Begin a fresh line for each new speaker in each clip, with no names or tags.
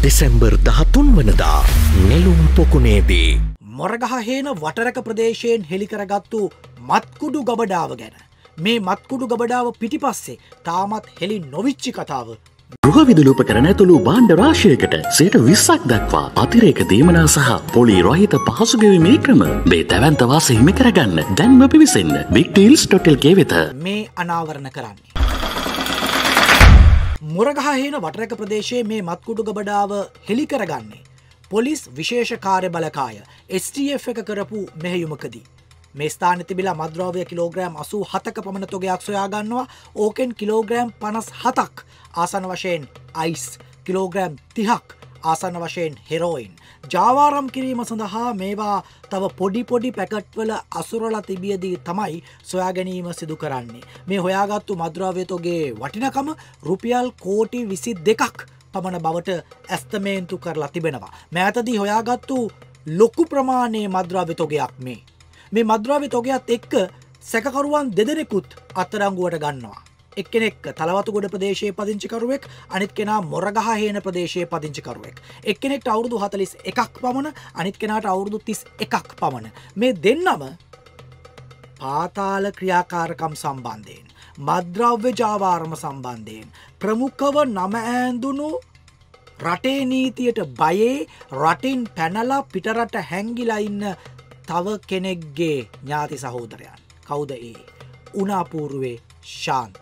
දෙසැම්බර් 13 වනදා නෙළුම් පොකුණේදී
මොරගහ හේන වටරක ප්‍රදේශයෙන් හෙළි කරගත්තු මත්කුඩු ගබඩාව ගැන මේ මත්කුඩු ගබඩාව පිටිපස්සේ තාමත් හෙළි නොවිච්චි කතාව
ගෘහ විදුලි උපකරණ ඇතුළු භාණ්ඩ රාශියකට 20% දක්වා අතිරේක දීමනා සහ පොලි රහිත පහසු ගෙවීමේ ක්‍රම මේ දැවැන්ත වාසය හිමි කරගන්න දැන්ම පිවිසෙන්න bigdeals.lk වෙත
මේ අනාවරණ කරන්නේ මොරගහ හේන වටරක ප්‍රදේශයේ මේ මත්කුඩු ගබඩාව හෙළි කරගන්නේ පොලිස් විශේෂ කාර්ය බලකාය STF එක කරපු මෙහෙයුමකදී මේ ස්ථානයේ තිබිලා මත්ද්‍රව්‍ය කිලෝග්‍රෑම් 87ක පමණ තොගයක් සොයා ගන්නවා. ඕකෙන් කිලෝග්‍රෑම් 57ක් ආසන්න වශයෙන් අයිස්, කිලෝග්‍රෑම් 30ක් ආසන්න වශයෙන් හෙරෝයින් ජාවාරම් කිරීම සඳහා මේවා තව පොඩි පැකට්වල අසුරලා තිබියදී තමයි සොයා ගැනීම සිදු කරන්නේ. මේ හොයාගත්තු මත්ද්‍රව්‍ය තොගේ වටිනකම රුපියල් කෝටි 22ක් පමණ බවට ඇස්තමේන්තු කරලා තිබෙනවා. මෑතදී හොයාගත්තු ලොකු ප්‍රමාණයේ මත්ද්‍රව්‍ය තොගයක් මේ. මේ මත්ද්‍රව්‍ය තොගයත් එක්ක සැකකරුවන් දෙදෙනෙකුත් අත්අඩංගුවට ගන්නවා. එක්කෙනෙක් තලවතුගොඩ ප්‍රදේශයේ පදිංචිකරුවෙක්, අනිත් කෙනා මොරගහ හේන ප්‍රදේශයේ පදිංචිකරුවෙක්. එක්කෙනෙක්ට අවුරුදු 41ක් පමණ, අනිත් කෙනාට අවුරුදු 31ක් පමණ. මේ දෙන්නම පාතාල ක්‍රියාකාරකම් සම්බන්ධයෙන්, මත්ද්‍රව්‍ය ජාවාරම සම්බන්ධයෙන් ප්‍රමුඛව නම ඈඳුණු රටේ නීතියට බයේ රටින් පැනලා පිටරට හැංගිලා ඉන්න තව කෙනෙක්ගේ ඥාති සහෝදරයන්. කවුද ඒ? උනාපූර්වේ ශාන්ත.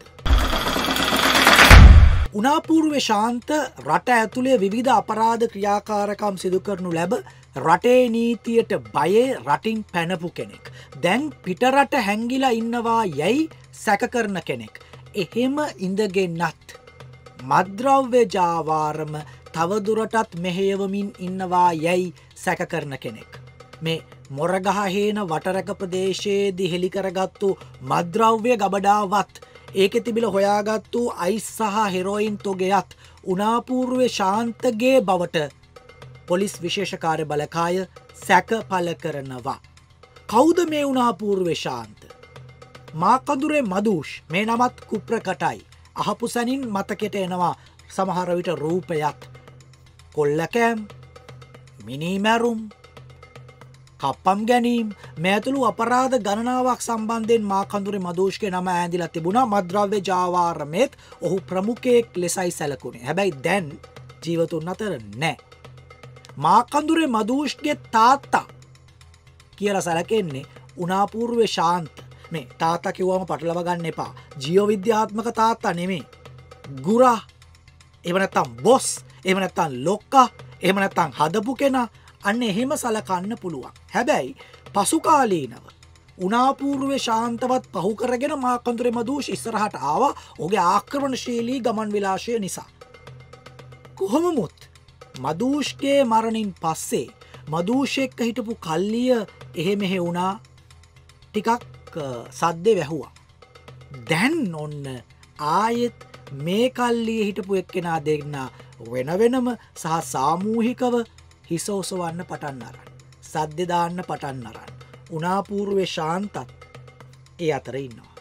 උනාපූර්වේ ශාන්ත රට ඇතුලේ විවිධ අපරාධ ක්‍රියාකාරකම් සිදු කරනු ලැබ රටේ නීතියට බයේ රටින් පැනපු කෙනෙක්. දැන් පිටරට හැංගිලා ඉන්නවා යැයි සැක කරන කෙනෙක්. එහෙම ඉඳගෙනත් මත්ද්‍රව්‍ය ජාවාරම තවදුරටත් මෙහෙයවමින් ඉන්නවා යැයි සැක කරන කෙනෙක්. මේ මොරගහ හේන වටරක ප්‍රදේශයේදී හෙළි කරගත්තු මත්ද්‍රව්‍ය ගබඩාවත් ඒකේ තිබිලා හොයාගත්තු අයිස් සහ හෙරෝයින් තොගයත් උනාපූර්වේ ශාන්තගේ බවට පොලිස් විශේෂ කාර්ය බලකාය සැක පළ කරනවා. කවුද මේ උනාපූර්වේ ශාන්ත? මාකඳුරේ මදුෂ් මේ නමත් කුප්‍රකටයි. අහපු සැනින් මතකයට එනවා සමහර විට රූපයත්. කොල්ලකෑම්, මිනීමැරුම්, කප්පම් ගැනීම් මේ ඇතුළු අපරාධ ගණනාවක් සම්බන්ධයෙන් මාකඳුරේ මදුෂ්ගේ නම ඈඳිලා තිබුණා. මත්ද්‍රව්‍ය ජාවාරමේත් ඔහු ප්‍රමුඛයෙක් ලෙසයි සැලකුණේ. හැබැයි දැන් ජීවතුන් අතර නැහැ. මාකඳුරේ මදුෂ්ගේ තාත්තා කියලා සැලකෙන්නේ උනාපූර්වේ ශාන්ත. මේ තාත්තා කිව්වම පටලව ගන්න එපා. ජීව විද්‍යාත්මක තාත්තා නෙමෙයි. ගුරා, එහෙම නැත්නම් බොස්, එහෙම නැත්නම් ලොක්කා, එහෙම නැත්නම් හදපු කෙනා, අන්න එහෙම සලකන්න පුළුවන්. හැබැයි පසුකාලීනව උනාපූර්වේ ශාන්තවත් පහු කරගෙන මාකඳුරේ මදුෂ් ඉස්සරහට ආවා ඔහුගේ ආක්‍රමණශීලී ගමන් විලාසය නිසා. කොහොමමුත් මදුෂ්ගේ මරණින් පස්සේ මදුෂ් එක්ක හිටපු කල්ලිය එහෙ මෙහෙ වුණා. ටිකක් සද්දේ වැහුවා. දැන් ඔන්න ආයෙත් මේ කල්ලිය හිටපු එක්කෙනා දෙන්න වෙන වෙනම සහ සාමූහිකව හිස ඔසවන්න පටන් අරන්. සද්දේ දාන්න පටන් අරන්. උනාපූර්වේ ශාන්තත් ඒ අතර ඉන්නවා.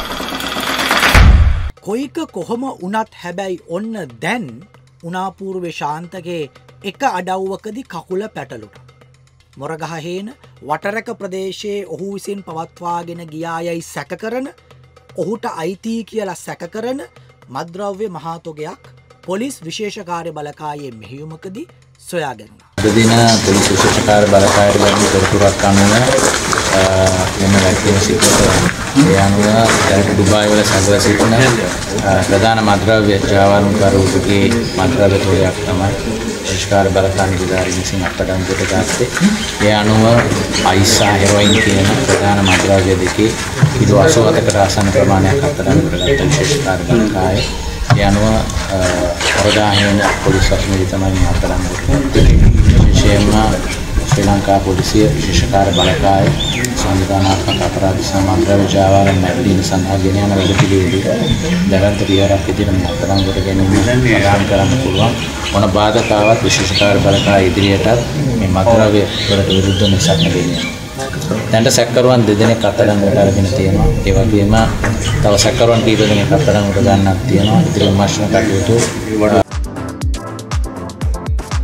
කොයික කොහොම වුණත් හැබැයි ඔන්න දැන් උනාපූර්වේ ශාන්තගේ එක අඩව්වකදී කකුල පැටලුණා. මොරගහ හේන වටරක ප්‍රදේශයේ ඔහු විසින් පවත්වාගෙන ගියායයි සැක කරන, ඔහුට අයිති කියලා සැක කරන මත්ද්‍රව්‍ය මහා තොගයක් පොලිස් විශේෂ කාර්ය බලකායේ මෙහෙයුමකදී සොයා ගැනුණා.
අද දින පොලිස් විශේෂ කාර්ය බලකායට ලැබුණු තොරතුරක් අනුව මෙන්න වැක්කෙන සිදුවන ඒ අනුව දුබායි වල සැකලා සිටින ප්‍රධාන මත්ද්‍රව්‍ය ජාවාරම්කරුවෙකුගේ මත්ද්‍රව්‍ය තොගයක් තමයි විශේෂ බලකාය නිලධාරීන් විසින් අත්අඩංගුවට ගත්තේ. ඒ අනුව අයිස් සහ හෙරෝයින් කියන ප්‍රධාන මත්ද්‍රව්‍ය දෙකේ කිලෝ 87කට ආසන්න ප්‍රමාණයක් අත්අඩංගුවට ගත්ත විශේෂ කාර්ය බලකාය. ඒ අනුව මොරගහ හේන පොලිස් ස්ටේෂනයේ තමයි අත්අඩංගුවට ගත්තේ. විශේෂයෙන්ම ශ්‍රී ලංකා පොලිසිය විශේෂ කාර්ය බලකාය සංවිධානාත්මක අපරාධ සමාන්තර ජාවාරම් මැදීම සඳහා ගෙන යන වැඩපිළිවෙලට දැවැන්ත පියවරක් විදිහට අත්අඩංගුවට ගැනීම ප්‍රදාන කරන්න පුළුවන්. මොන බාධකාවක් විශේෂ කාර්ය බලකාය ඉදිරියටත් මේ මත්ද්‍රව්‍ය වලට විරුද්ධව නිසක් දෙන්නේ. දැන්ට සැකකරුවන් දෙදෙනෙක් අත්අඩංගුවට අරගෙන තියෙනවා. ඒ වගේම තව සැකකරුවන් කීප දෙනෙක් අත්අඩංගුවට ගන්නක් තියෙනවා. ඉදිරි විමර්ශන කටයුතු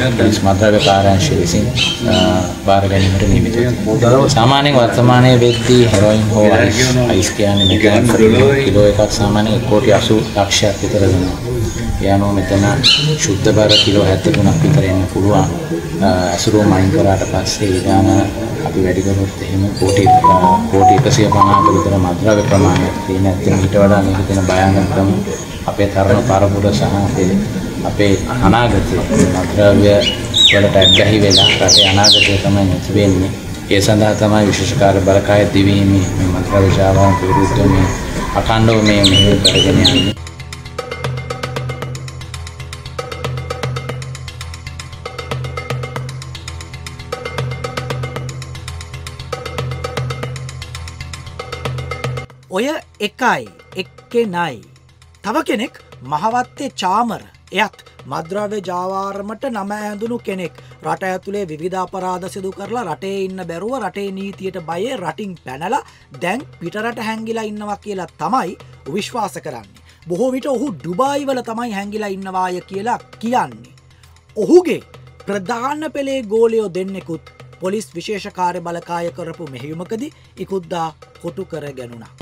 පොලිස් මද්‍රව්‍ය කාර්යාංශය විසින් බාර ගැනීමට නියමිත වෙනවා. සාමාන්‍යයෙන් වර්තමානයේ වෙද්දී හෙරොයින් හෝ අයිස් කියන්නේ මෙතන කිලෝ එකක් සාමාන්‍යයෙන් 1,80,00,000ක් විතර වෙනවා. ඒ අනුව මෙතන ශුද්ධ බර කිලෝ 73ක් විතර එන්න පුළුවන්. අසුරුව මයින් කරාට පස්සේ ඊදාන අපි වැඩි කරොත් එහෙම කෝටි 150ක විතර මද්‍රව්‍ය ප්‍රමාණයක් තියෙන ඇත්තට ඊට වඩා මේක තියෙන භයානකකම අපේ තරුණ පරපුර සහ අපේ අනාගතය මද්‍රව්‍ය වලට ඇබ්බැහි වෙලා රටේ අනාගතය තමයි නැති වෙන්නේ. ඒ සඳහා තමයි විශේෂ කාර්ය බලකාය දිවීමේ මේ මද්‍රව්‍ය ජාවාරම විරුද්ධව මේ අඛණ්ඩව මේ මෙහෙය කරගෙන යන්නේ.
ඔය එකයි එක්කේ නයි තව කෙනෙක් මහවත්තේ චාමර එයත් මද්‍රව්‍ය ජාවාරමට නම ඇඳුණු කෙනෙක් රට ඇතුලේ විවිධ අපරාධ සිදු කරලා රටේ ඉන්න බැරුව රටේ නීතියට බයේ රටින් පැනලා දැන් පිටරට හැංගිලා ඉන්නවා කියලා තමයි විශ්වාස කරන්නේ. බොහෝ විට ඔහු ඩුබායි වල තමයි හැංගිලා ඉන්නවාය කියලා කියන්නේ. ඔහුගේ ප්‍රධාන පෙළේ ගෝලයෝ දෙන්නෙකුත් පොලිස් විශේෂ කාර්ය බලකාය කරපු මෙහෙයුමකදී ඉකුද්දා කොටු කර ගැනුණා.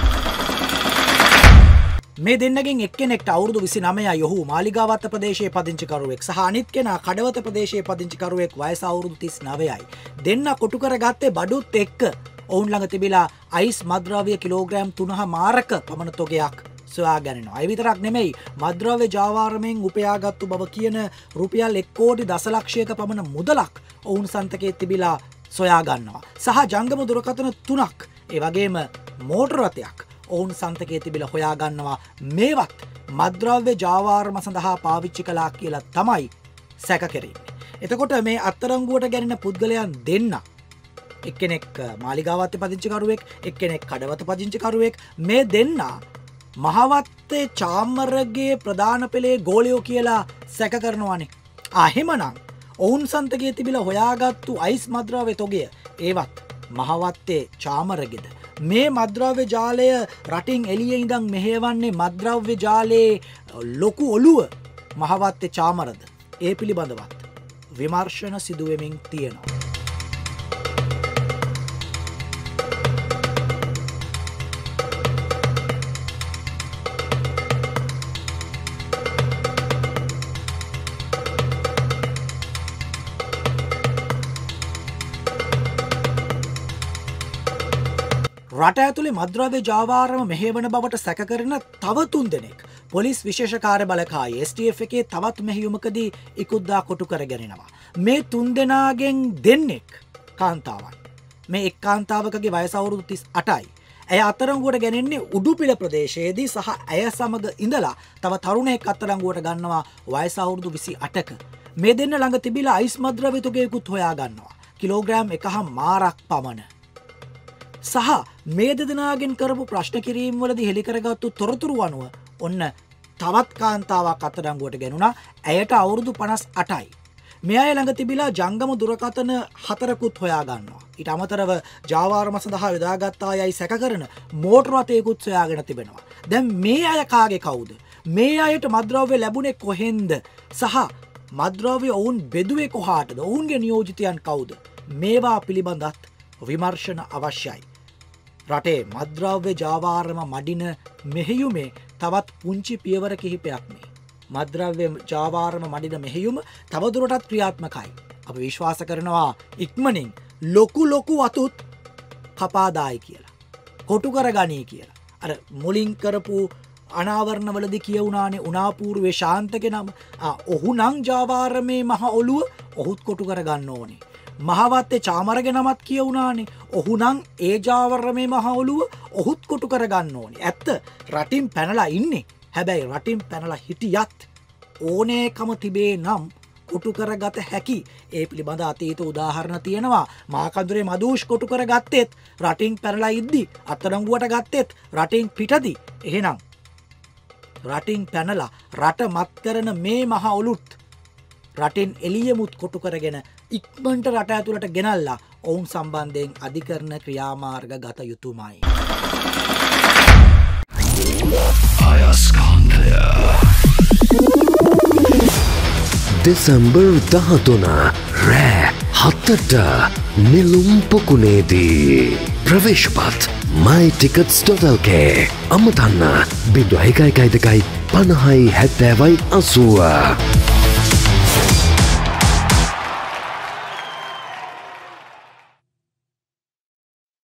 මේ දෙන්නගෙන් එක්කෙනෙක්ට අවුරුදු 29යි ඔහු මාලිගාවත්ත ප්‍රදේශයේ පදිංචිකරුවෙක් සහ අනිත් කෙනා කඩවත ප්‍රදේශයේ පදිංචිකරුවෙක් වයස අවුරුදු 39යි. දෙන්න කොටු කරගත්තේ බඩුත් එක්ක. ඔවුන් ළඟ තිබිලා අයිස් මද්‍රව්‍ය කිලෝග්‍රෑම් 3.5ක පමණ තොගයක් සොයා ගැනෙනවා. ඒ විතරක් නෙමෙයි මද්‍රව්‍ය ජාවාරමෙන් උපයාගත්තු බව කියන රුපියල් 1,00,00,000ක පමණ මුදලක් ඔවුන් සන්තකයේ තිබිලා සොයා ගන්නවා. සහ ජංගම දුරකථන 3ක් ඒ වගේම මෝටර රථයක් ඔවුන් සන්තකයේ තිබිලා හොයා ගන්නවා. මේවත් මද්‍රව්‍ය ජාවාරම සඳහා පාවිච්චි කළා කියලා තමයි සැක කෙරෙන්නේ. එතකොට මේ අත්අඩංගුවට ගැනෙන පුද්ගලයන් දෙන්න එක්කෙනෙක් මාලිගාවත්තේ පදිංචිකරුවෙක් එක්කෙනෙක් කඩවත පදිංචිකරුවෙක් මේ දෙන්න මහවත්තේ චාමරගේ ප්‍රධාන පෙළේ ගෝලයෝ කියලා සැක කරනවානේ. එහෙමනම් ඔවුන් සන්තකයේ තිබිලා හොයාගත්තු අයිස් මද්‍රව්‍ය තොගය ඒවත් මහවත්තේ චාමරගෙද මේ මද්‍රව්‍ය ජාලය රටින් එළියේ ඉඳන් මෙහෙයවන්නේ මද්‍රව්‍ය ජාලයේ ලොකු ඔළුව මහවත්තේ චාමරද ඒ පිළිබඳවත් විමර්ශන සිදු වෙමින් තියෙනවා. රට ඇතුලේ මද්‍රව්‍ය ජාවාරම මෙහෙවන බවට සැක කරන තව 3 දෙනෙක් පොලිස් විශේෂ කාර්ය බලකාය STF එකේ තවත් මෙහෙයුමකදී ඉකුද්දා කොටු කරගෙනනවා. මේ 3 දෙනාගෙන් දෙන්නෙක් කාන්තාවන්. මේ එක් කාන්තාවකගේ වයස අවුරුදු 38යි. ඇය අත්අඩංගුවට ගැනෙන්නේ උඩුපිළ ප්‍රදේශයේදී සහ ඇය සමග ඉඳලා තව තරුණයෙක් අත්අඩංගුවට ගන්නවා වයස අවුරුදු 28ක. මේ දෙන්න ළඟ තිබිලා අයිස් මද්‍රව්‍ය තොගයකුත් හොයා ගන්නවා. කිලෝග්‍රෑම් 1.5ක් පමණ. සහ මේ දෙදෙනාගෙන් කරපු ප්‍රශ්න කිරීම් වලදී හෙළි කරගත්තු තොරතුරු අනුව ඔන්න තවත් කාන්තාවක් අත්අඩංගුවට ගැනුණා. ඇයට අවුරුදු 58යි. මේ අය ළඟ තිබිලා ජංගම දුරකථන 4කුත් හොයා ගන්නවා. ඊට අමතරව ජාවාරම සඳහා යොදාගත්තා යයි සැක කරන මෝටර රථයකුත් සොයාගෙන තිබෙනවා. දැන් මේ අය කාගේ කවුද? මේ අයට මද්‍රව්‍ය ලැබුණේ කොහෙන්ද? සහ මද්‍රව්‍ය ඔවුන් බෙදුවේ කොහාටද? ඔවුන්ගේ නියෝජිතයන් කවුද? මේවා පිළිබඳත් විමර්ශන අවශ්‍යයි. රටේ මද්‍රව්‍ය ජාවාරම මඩින මෙහෙයුමේ තවත් පුංචි පියවර කිහිපයක් මේ. මද්‍රව්‍ය ජාවාරම මඩින මෙහෙයුම තවදුරටත් ක්‍රියාත්මකයි. අපි විශ්වාස කරනවා ඉක්මනින් ලොකු අතුත් කපාදායි කියලා. කොටු කරගනී කියලා. අර මුලින් කරපු අනාවරණවලදී කියවුණානේ උනාපූර්වේ ශාන්තගේ නම. ඔහු නම් ජාවාරමේ මහ ඔළුව ඔහුත් කොටු කරගන්න ඕනේ. මහවත්තේ චාමරගේ නමත් කියවුණානේ. ඔහු නම් ඒ ජාවාරමේ මහ ඔළුව ඔහුත් කොටු කරගන්න ඕනේ. ඇත්ත රටින් පැනලා ඉන්නේ. හැබැයි රටින් පැනලා හිටියත් ඕනෑකම තිබේ නම් කොටු කරගත හැකි. ඒ පිළිබඳ අතීත උදාහරණ තියෙනවා. මාකන්දුරේ මදූෂ් කොටු කරගත්තෙත් රටින් පැනලා ඉද්දි, අත්අඩංගුවට ගත්තෙත් රටින් පිටදී. එහෙනම් රටින් පැනලා රට මත් කරන මේ මහ ඔලුත් රටින් එළියමුත් කොටු කරගෙන ඉක්මනට රට ඇතුළට ගෙනල්ලා ඔවුන් සම්බන්ධයෙන් අධිකරණ ක්‍රියාමාර්ග ගත යුතුමයි.
දෙසැම්බර් 13 රෑ 7ට නෙළුම් පොකුණේදී ප්‍රවේශපත් mytickets.lk අමතන්න 0112 50 70 80